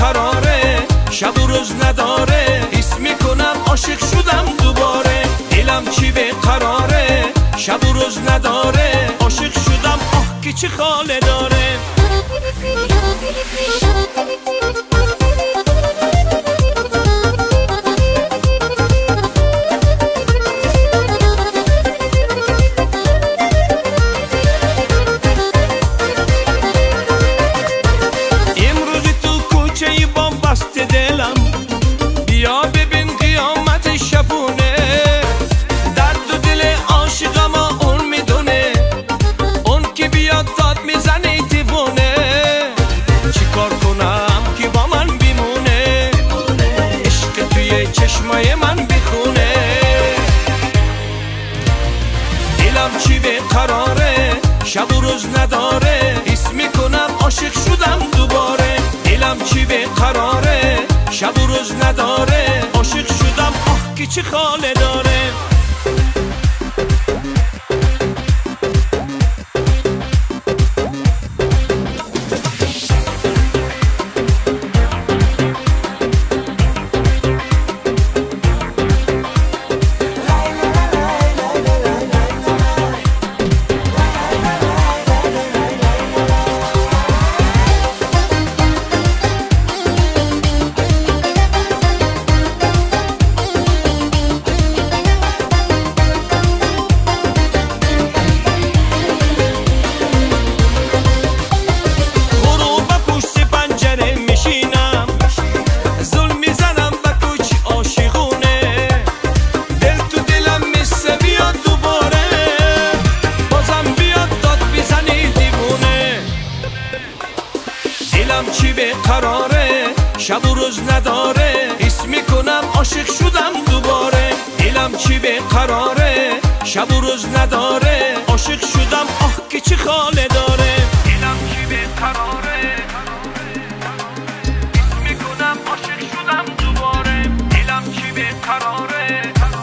قراره شب و روز نداره حس میکنم عاشق شدم دوباره دلم چی به قراره شب و روز نداره عاشق شدم آه که چه خاله داره دلم بیا ببین قیامت شبونه درد و دل عاشقم اون میدونه اون که بیاد داد میزنه دیوونه چی کار کنم که با من بیمونه عشق توی چشمای من بخونه دلم چی به قراره شب و روز نداره حس میکنم عاشق شدم دوباره دلم چی به قراره شب و روز نداره عاشق شدم آه که چه خاله داره دلم چی به قراره شب و روز نداره حس میکنم عاشق شدم دوباره دلم چی به قراره شب و روز نداره عاشق شدم آه که چه خاله داره دلم چی به قراره حس میکنم عاشق شدم دوباره دلم چی به قراره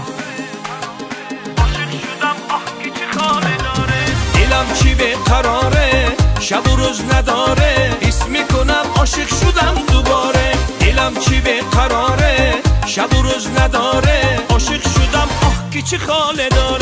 عاشق شدم آه که چه خاله داره دلم چی به قراره شب و روز نداره حس میکنم عاشق شدم دوباره دلم چی به قراره شب و روز نداره عاشق شدم آه که چه خاله داره